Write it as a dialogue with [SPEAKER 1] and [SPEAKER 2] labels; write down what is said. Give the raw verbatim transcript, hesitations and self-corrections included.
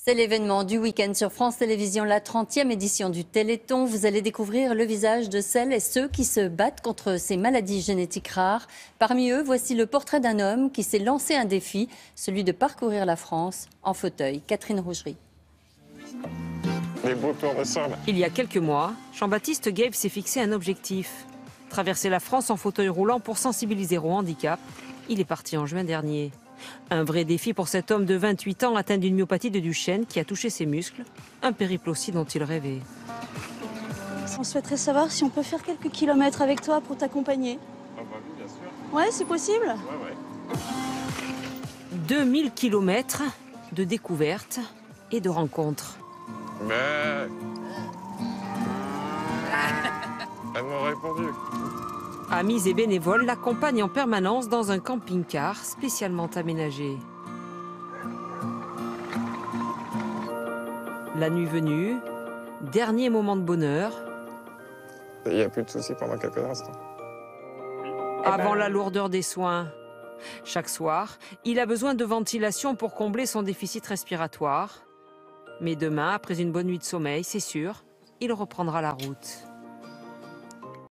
[SPEAKER 1] C'est l'événement du week-end sur France Télévisions, la trentième édition du Téléthon. Vous allez découvrir le visage de celles et ceux qui se battent contre ces maladies génétiques rares. Parmi eux, voici le portrait d'un homme qui s'est lancé un défi, celui de parcourir la France en fauteuil. Catherine Rougerie.
[SPEAKER 2] Les beaux tours de sol.
[SPEAKER 3] Il y a quelques mois, Jean-Baptiste Gabe s'est fixé un objectif. Traverser la France en fauteuil roulant pour sensibiliser au handicap. Il est parti en juin dernier. Un vrai défi pour cet homme de vingt-huit ans atteint d'une myopathie de Duchenne qui a touché ses muscles. Un périple aussi dont il rêvait.
[SPEAKER 4] On souhaiterait savoir si on peut faire quelques kilomètres avec toi pour t'accompagner.
[SPEAKER 2] Ah bah oui, bien sûr.
[SPEAKER 4] Ouais, c'est possible?
[SPEAKER 2] Ouais, ouais.
[SPEAKER 3] deux mille kilomètres de découvertes et de rencontres.
[SPEAKER 2] Mais... Elle m'a répondu.
[SPEAKER 3] Amis et bénévoles l'accompagnent en permanence dans un camping-car spécialement aménagé. La nuit venue, dernier moment de bonheur.
[SPEAKER 2] Il n'y a plus de soucis pendant quelques instants.
[SPEAKER 3] Avant la lourdeur des soins. Chaque soir, il a besoin de ventilation pour combler son déficit respiratoire. Mais demain, après une bonne nuit de sommeil, c'est sûr, il reprendra la route.